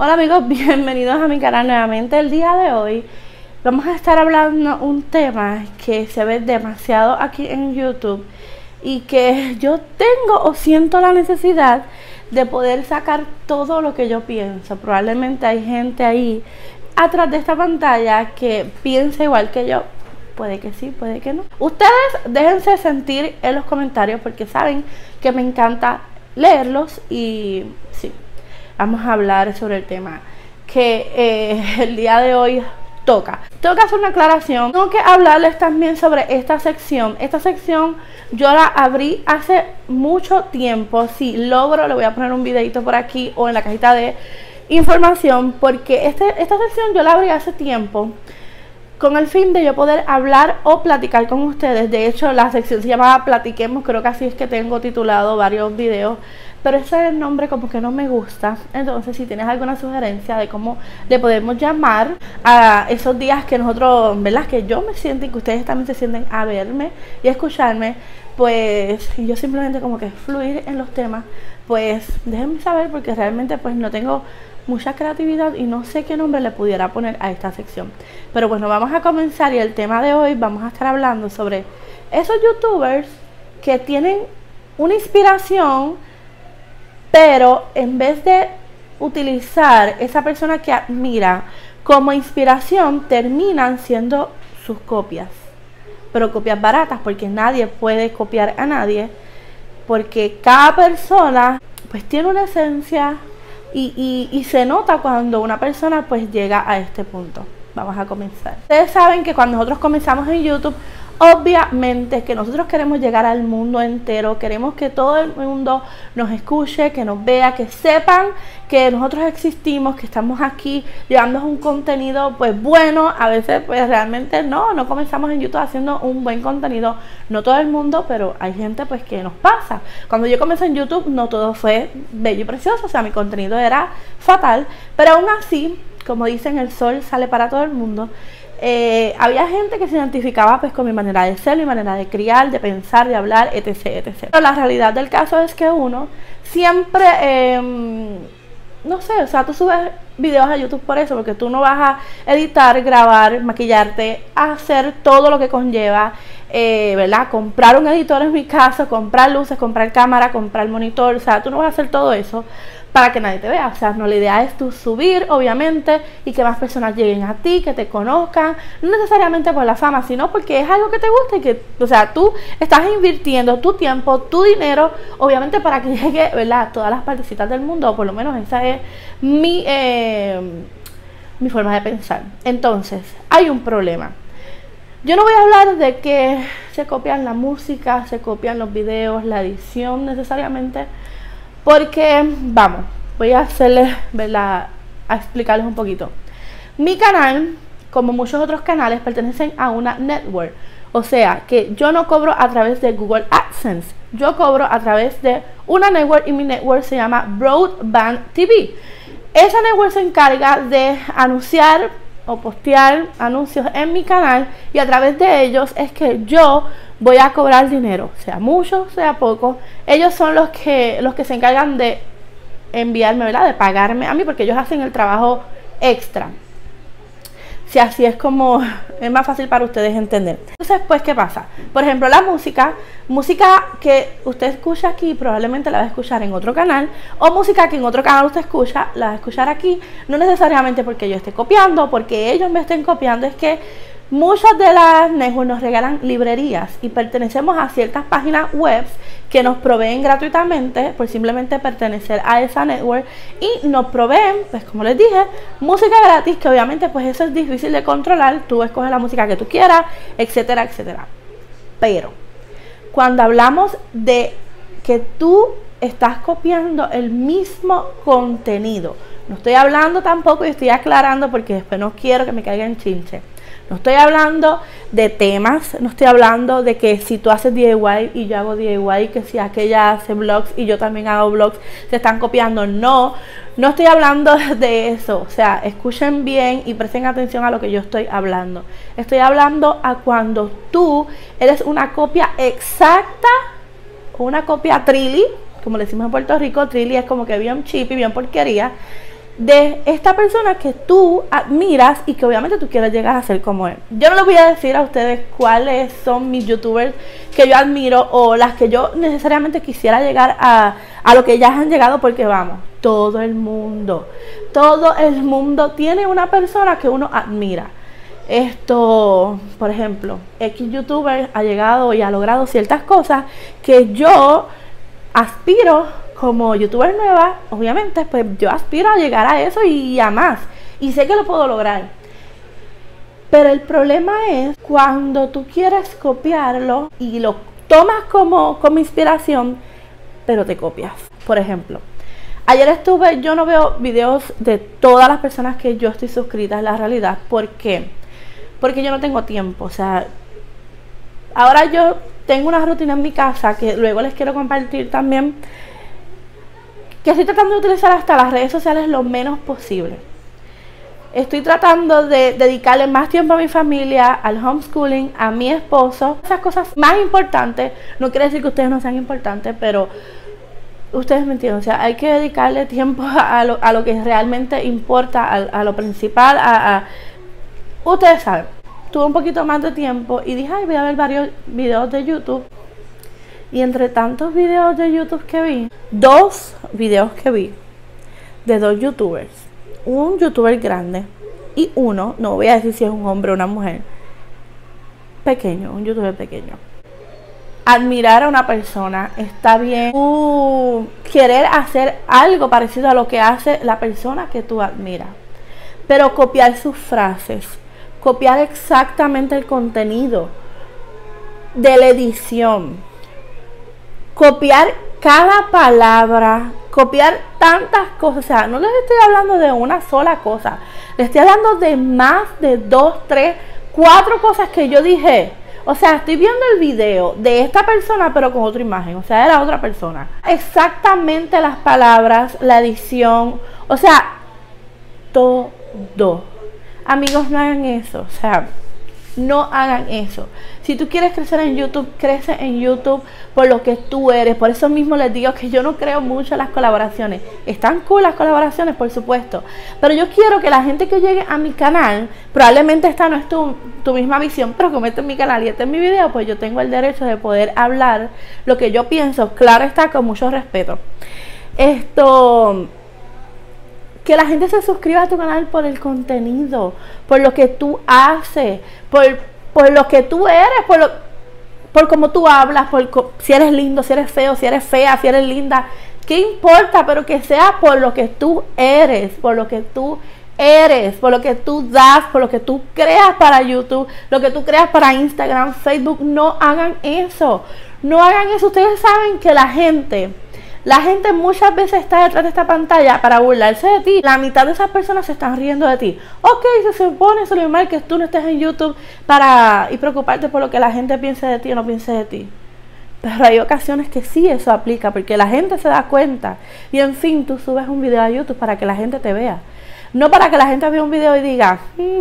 Hola amigos, bienvenidos a mi canal nuevamente. El día de hoy vamos a estar hablando un tema que se ve demasiado aquí en YouTube y que yo tengo o siento la necesidad de poder sacar todo lo que yo pienso. Probablemente hay gente ahí atrás de esta pantalla que piensa igual que yo. Puede que sí, puede que no. Ustedes déjense sentir en los comentarios porque saben que me encanta leerlos y sí. Vamos a hablar sobre el tema que el día de hoy toca. Tengo que hacer una aclaración. Tengo que hablarles también sobre esta sección. Esta sección yo la abrí hace mucho tiempo. Si logro, le voy a poner un videito por aquí o en la cajita de información. Porque esta sección yo la abrí hace tiempo con el fin de yo poder hablar o platicar con ustedes. De hecho, la sección se llamaba Platiquemos. Creo que así es que tengo titulado varios videos. Pero ese es el nombre como que no me gusta. Entonces si tienes alguna sugerencia de cómo le podemos llamar a esos días que nosotros, ¿verdad? Que yo me siento y que ustedes también se sienten a verme y a escucharme, pues yo simplemente como que fluir en los temas, pues déjenme saber porque realmente pues no tengo mucha creatividad y no sé qué nombre le pudiera poner a esta sección. Pero bueno, vamos a comenzar y el tema de hoy vamos a estar hablando sobre esos youtubers que tienen una inspiración, pero en vez de utilizar esa persona que admira como inspiración, terminan siendo sus copias. Pero copias baratas, porque nadie puede copiar a nadie. Porque cada persona pues tiene una esencia y se nota cuando una persona pues llega a este punto. Vamos a comenzar. Ustedes saben que cuando nosotros comenzamos en YouTube, obviamente que nosotros queremos llegar al mundo entero, queremos que todo el mundo nos escuche, que nos vea, que sepan que nosotros existimos, que estamos aquí llevando un contenido pues bueno. A veces pues realmente no comenzamos en YouTube haciendo un buen contenido, no todo el mundo, pero hay gente pues que nos pasa. Cuando yo comencé en YouTube no todo fue bello y precioso, o sea, mi contenido era fatal, pero aún así, como dicen, el sol sale para todo el mundo. Había gente que se identificaba pues con mi manera de ser, mi manera de criar, de pensar, de hablar, etc. Pero la realidad del caso es que uno siempre, no sé, o sea, tú subes videos a YouTube por eso, porque tú no vas a editar, grabar, maquillarte, hacer todo lo que conlleva, ¿verdad? Comprar un editor en mi caso, comprar luces, comprar cámara, comprar monitor, o sea, tú no vas a hacer todo eso para que nadie te vea. O sea, no, la idea es tú subir, obviamente, y que más personas lleguen a ti, que te conozcan, no necesariamente por la fama, sino porque es algo que te gusta y que, o sea, tú estás invirtiendo tu tiempo, tu dinero, obviamente para que llegue, ¿verdad?, a todas las partecitas del mundo, o por lo menos esa es mi forma de pensar. Entonces, hay un problema. Yo no voy a hablar de que se copian la música, se copian los videos, la edición necesariamente, porque, vamos, voy a hacerles, ¿verdad?, a explicarles un poquito. Mi canal, como muchos otros canales, pertenecen a una network. O sea, que yo no cobro a través de Google AdSense. Yo cobro a través de una network y mi network se llama Broadband TV. Esa network se encarga de anunciar o postear anuncios en mi canal y a través de ellos es que yo voy a cobrar dinero, sea mucho, sea poco. Ellos son los que se encargan de enviarme, ¿verdad?, de pagarme a mí, porque ellos hacen el trabajo extra. Si así es como es más fácil para ustedes entender. Entonces, pues, ¿qué pasa? Por ejemplo, la música que usted escucha aquí, probablemente la va a escuchar en otro canal, o música que en otro canal usted escucha, la va a escuchar aquí, no necesariamente porque yo esté copiando, porque ellos me estén copiando, es que muchas de las networks nos regalan librerías y pertenecemos a ciertas páginas web que nos proveen gratuitamente por simplemente pertenecer a esa network y nos proveen, pues como les dije, música gratis, que obviamente pues eso es difícil de controlar. Tú escoges la música que tú quieras, etcétera, etcétera. Pero cuando hablamos de que tú estás copiando el mismo contenido, no estoy hablando tampoco y estoy aclarando porque después no quiero que me caigan chinche. No estoy hablando de temas, no estoy hablando de que si tú haces DIY y yo hago DIY, que si aquella hace vlogs y yo también hago vlogs, se están copiando. No estoy hablando de eso. O sea, escuchen bien y presten atención a lo que yo estoy hablando. Estoy hablando a cuando tú eres una copia exacta o una copia trilly, como le decimos en Puerto Rico. Trilly es como que bien cheap y bien porquería. de esta persona que tú admiras y que obviamente tú quieres llegar a ser como él. Yo no les voy a decir a ustedes cuáles son mis youtubers que yo admiro o las que yo necesariamente quisiera llegar a lo que ya han llegado, porque vamos, todo el mundo tiene una persona que uno admira. Por ejemplo, X youtuber ha llegado y ha logrado ciertas cosas que yo aspiro. Como youtuber nueva, obviamente, pues yo aspiro a llegar a eso y a más. Y sé que lo puedo lograr. Pero el problema es cuando tú quieres copiarlo y lo tomas como inspiración, pero te copias. Por ejemplo, ayer yo no veo videos de todas las personas que yo estoy suscrita, en la realidad. ¿Por qué? Porque yo no tengo tiempo. O sea, ahora yo tengo una rutina en mi casa que luego les quiero compartir también, que estoy tratando de utilizar hasta las redes sociales lo menos posible. Estoy tratando de dedicarle más tiempo a mi familia, al homeschooling, a mi esposo. Esas cosas más importantes. No quiere decir que ustedes no sean importantes, pero ustedes me entienden. O sea, hay que dedicarle tiempo a lo que realmente importa, a lo principal. Ustedes saben. Tuve un poquito más de tiempo y dije, ay, voy a ver varios videos de YouTube. Y entre tantos videos de YouTube que vi, 2 videos que vi de 2 youtubers, un youtuber grande y uno, no voy a decir si es un hombre o una mujer, pequeño, un youtuber pequeño. Admirar a una persona está bien, querer hacer algo parecido a lo que hace la persona que tú admiras, pero copiar sus frases, copiar exactamente el contenido de la edición, copiar cada palabra, copiar tantas cosas. O sea, no les estoy hablando de una sola cosa, les estoy hablando de más de 2, 3, 4 cosas que yo dije. O sea, estoy viendo el video de esta persona pero con otra imagen, o sea, era otra persona. Exactamente las palabras, la edición, o sea, todo. Amigos, no hagan eso, o sea, no hagan eso. Si tú quieres crecer en YouTube, crece en YouTube por lo que tú eres. Por eso mismo les digo que yo no creo mucho en las colaboraciones. Están cool las colaboraciones, por supuesto, pero yo quiero que la gente que llegue a mi canal, probablemente esta no es tu misma visión, pero como este es mi canal y este es mi video, pues yo tengo el derecho de poder hablar lo que yo pienso, claro está, con mucho respeto. Que la gente se suscriba a tu canal por el contenido, por lo que tú haces, por lo que tú eres, por cómo tú hablas, si eres lindo, si eres feo, si eres fea, si eres linda, ¿qué importa? Pero que sea por lo que tú eres, por lo que tú das, por lo que tú creas para YouTube, lo que tú creas para Instagram, Facebook. No hagan eso, no hagan eso. Ustedes saben que la gente muchas veces está detrás de esta pantalla para burlarse de ti. La mitad de esas personas se están riendo de ti. Ok, se supone, eso es normal que tú no estés en YouTube y preocuparte por lo que la gente piense de ti o no piense de ti. Pero hay ocasiones que sí eso aplica, porque la gente se da cuenta. Y en fin, tú subes un video a YouTube para que la gente te vea. No para que la gente vea un video y diga,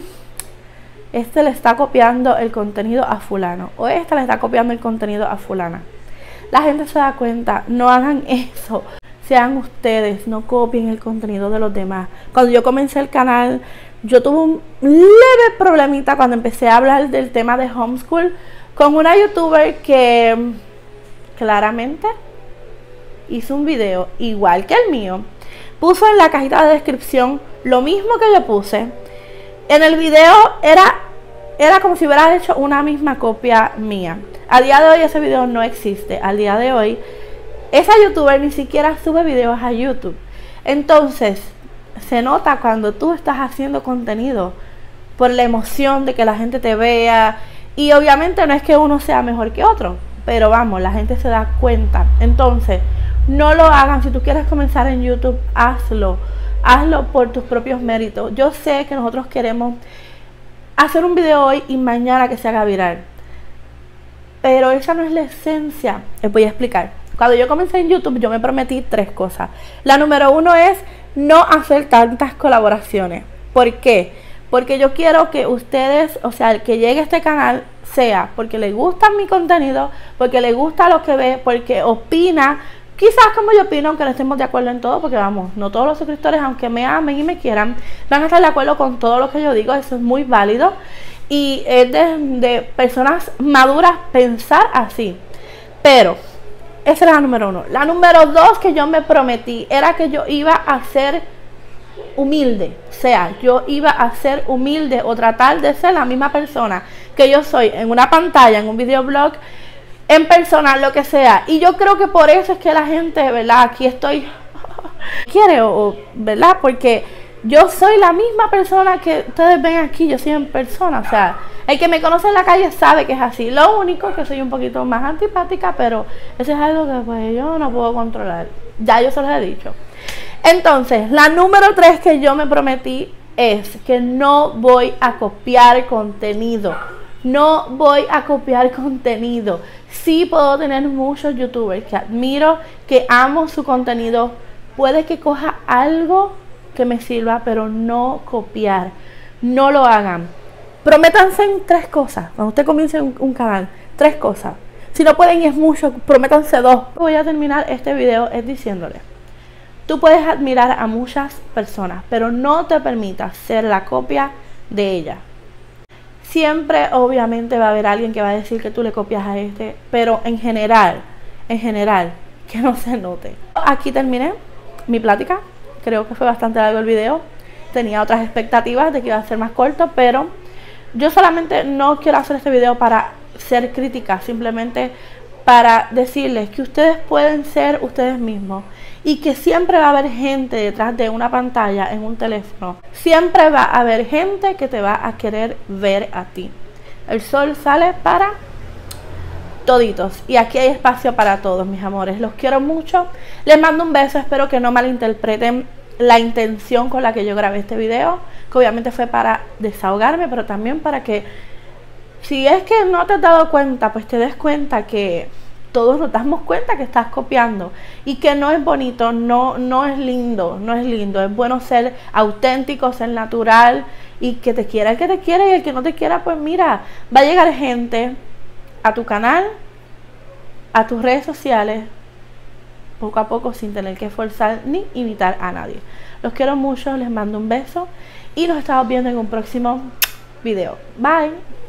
este le está copiando el contenido a fulano, o esta le está copiando el contenido a fulana. La gente se da cuenta. No hagan eso. Sean ustedes, no copien el contenido de los demás. Cuando yo comencé el canal, yo tuve un leve problemita cuando empecé a hablar del tema de homeschool con una youtuber que claramente hizo un video igual que el mío. Puso en la cajita de descripción lo mismo que yo puse. En el video era como si hubiera hecho una misma copia mía. A día de hoy ese video no existe. Al día de hoy esa youtuber ni siquiera sube videos a YouTube. Entonces se nota cuando tú estás haciendo contenido por la emoción de que la gente te vea. Y obviamente no es que uno sea mejor que otro, pero vamos, la gente se da cuenta. Entonces no lo hagan. Si tú quieres comenzar en YouTube, hazlo por tus propios méritos. Yo sé que nosotros queremos hacer un video hoy y mañana que se haga viral, pero esa no es la esencia. Les voy a explicar. Cuando yo comencé en YouTube, yo me prometí 3 cosas. La número 1 es no hacer tantas colaboraciones. ¿Por qué? Porque yo quiero que ustedes, o sea, el que llegue a este canal sea porque le gusta mi contenido, porque le gusta lo que ve, porque opina quizás como yo opino, aunque no estemos de acuerdo en todo, porque vamos, no todos los suscriptores, aunque me amen y me quieran, van a estar de acuerdo con todo lo que yo digo. Eso es muy válido y es de personas maduras pensar así. Pero esa era la número 1. La número 2 que yo me prometí era que yo iba a ser humilde. O sea, yo iba a ser humilde o tratar de ser la misma persona que yo soy en una pantalla, en un videoblog, en persona, lo que sea. Y yo creo que por eso es que la gente, ¿verdad? Aquí estoy quiere, ¿verdad? Porque yo soy la misma persona que ustedes ven aquí, yo soy en persona. O sea, el que me conoce en la calle sabe que es así. Lo único que soy un poquito más antipática, pero eso es algo que pues yo no puedo controlar. Ya yo se los he dicho. Entonces, la número 3 que yo me prometí es que no voy a copiar contenido. No voy a copiar contenido. Sí puedo tener muchos youtubers que admiro, que amo su contenido. Puede que coja algo que me sirva, pero no copiar. No lo hagan. Prométanse en 3 cosas. Cuando usted comience un canal, 3 cosas. Si no pueden y es mucho, prométanse 2. Voy a terminar este video diciéndole: tú puedes admirar a muchas personas, pero no te permitas ser la copia de ellas. Siempre, obviamente, va a haber alguien que va a decir que tú le copias a este, pero en general, que no se note. Aquí terminé mi plática. Creo que fue bastante largo el video. Tenía otras expectativas de que iba a ser más corto, pero yo solamente no quiero hacer este video para ser crítica, simplemente para decirles que ustedes pueden ser ustedes mismos y que siempre va a haber gente detrás de una pantalla en un teléfono. Siempre va a haber gente que te va a querer ver a ti. El sol sale para toditos y aquí hay espacio para todos, mis amores. Los quiero mucho. Les mando un beso. Espero que no malinterpreten la intención con la que yo grabé este video, que obviamente fue para desahogarme, pero también para que, si es que no te has dado cuenta, pues te des cuenta que todos nos damos cuenta que estás copiando y que no es bonito, no es lindo, es bueno ser auténtico, ser natural y que te quiera el que te quiera, y el que no te quiera, pues mira, va a llegar gente a tu canal, a tus redes sociales, poco a poco, sin tener que forzar ni imitar a nadie. Los quiero mucho, les mando un beso y nos estamos viendo en un próximo video. Bye.